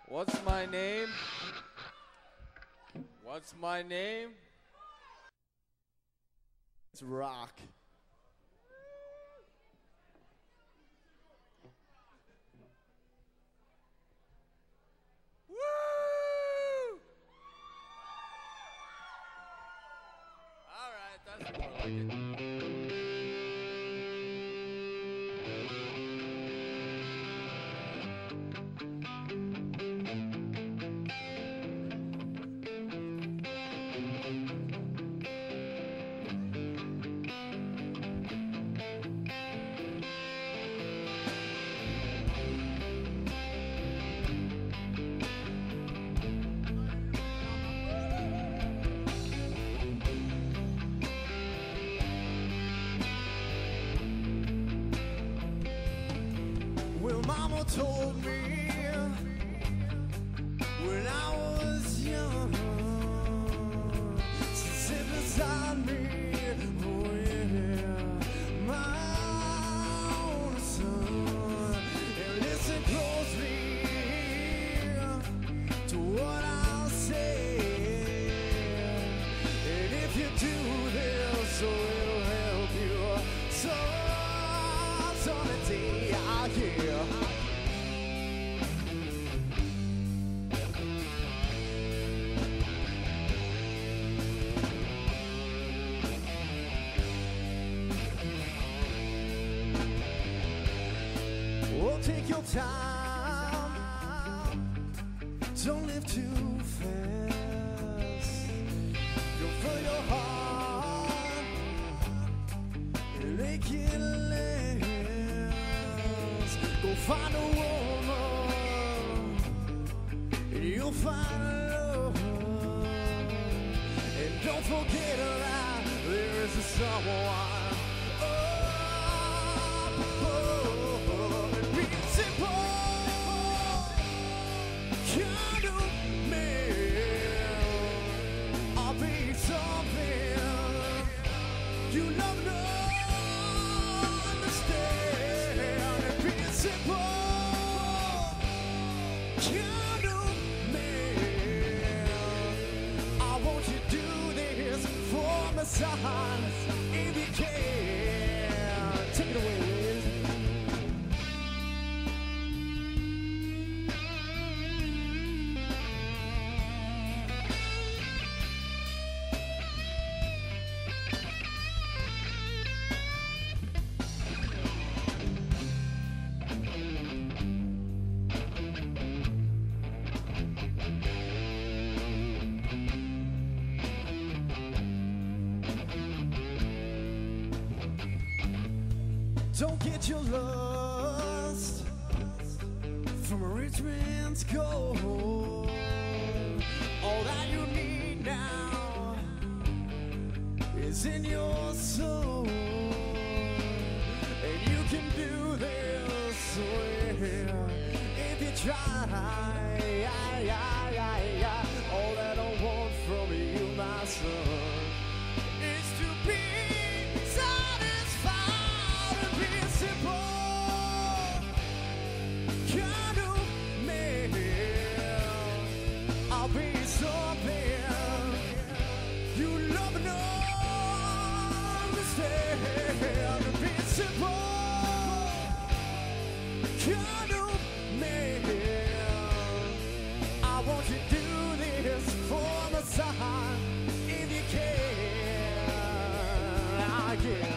What's my name? What's my name? It's Rock. Woo! All right, that's more like it. Well, Mama told me when I was young, to sit beside me, oh yeah, my own son, and listen closely to what I'll say. And if you do this, so it'll help you. So someday I'll hear. Oh, take your time. Don't live too fast. Go for your heart and make it last. Go find a woman and you'll find love. And don't forget that there is a someone. Son, if you can, take it away, Wiz. Don't get your lust from a rich man's gold. All that you need now is in your soul. And you can do this well if you try. All that I want from you, my son, is to be satisfied and be simple. Kind of man, I'll be something you love and understand. Be simple. Kind of man, I want you to do this for my son, if you can. I can.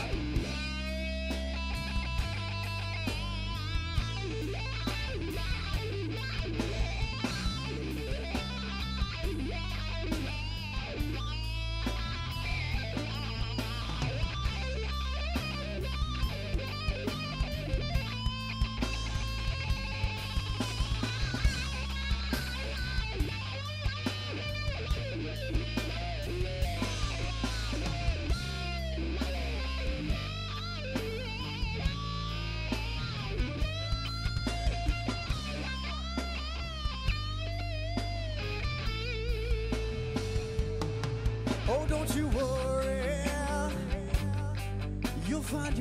Oh, don't you worry, you'll find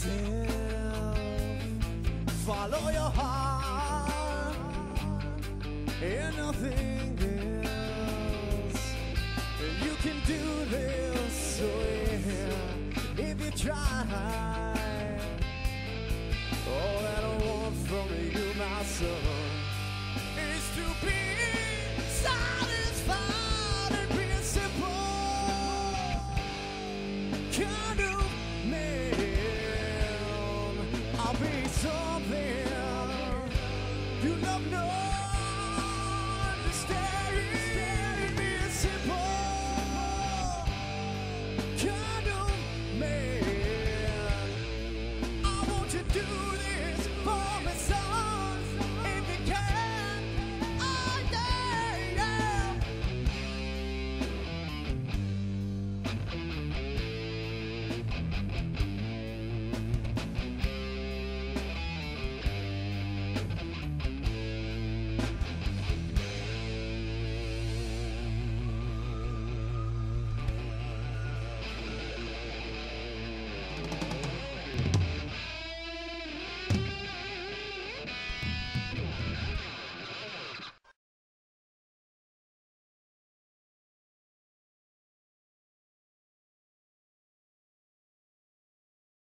yourself. Follow your heart and nothing